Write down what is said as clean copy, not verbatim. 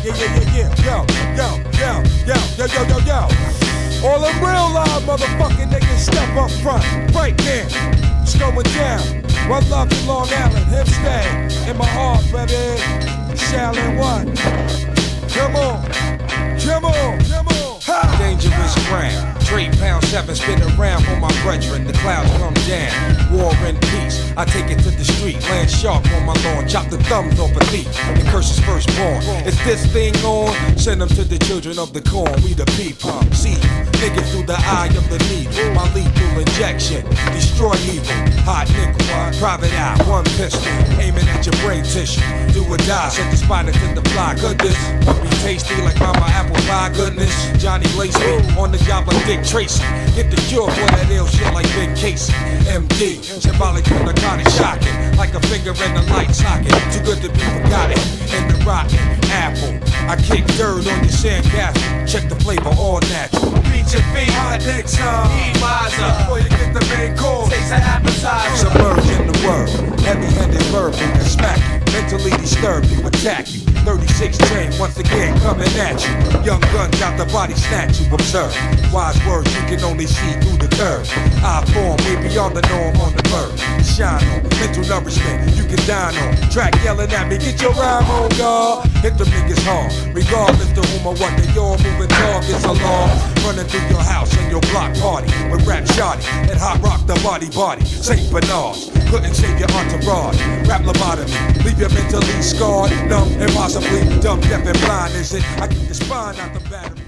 Yo. All them real live motherfucking niggas step up front, right now. It's going down. One love to Long Island, Hempstead. In my heart, baby. Shaolin one. Come on. Ha! Dangerous ground. 3 pound 7 spin around for my brethren. The clouds come down. War and peace. I take it to the street. Land sharp on my lawn. Chop the thumbs off a thief and curse his firstborn. Is this thing on? Send them to the children of the corn. We the people. See you. Nigga through the eye of the needle. My lethal injection. Destroy evil. Hot nickel. Private eye. One pistol. Aiming at your brain tissue. Do or die. Send the spider to the fly. Goodness. Be tasty like mama apple pie. Goodness. Johnny lace me on the job like Dick Tracy. Get the cure for that ill shit like Ben Casey. MD, symbolic for narcotic shocking. Like a finger in the light socket. Too good to be forgotten. In the rotten apple. I kick dirt on your sandcastle. Check the flavor, all natural. Beat your feet, hot dicks, Eat wiser. before you get the main course. Taste an appetizer. Submerge in the world. Heavy-handed verbal can smack you. Mentally disturb you, attack you. 36 chain once again coming at you. Young guns out the body snatch you. Observe wise words you can only see through the curve. I form way beyond the norm on the bird. Shine on mental nourishment you can dine on. Track yelling at me, get your rhyme on, God. Hit them niggas hard, regardless to whom or what they all moving targets along. Running through your house and your block party with rap shoddy and hot rock the body. Saint Bernard's couldn't save your entourage. Rap lobotomy, leave you mentally scarred, numb, and possibly dumb, deaf, and blind. Is it? I keep the spine out the battery.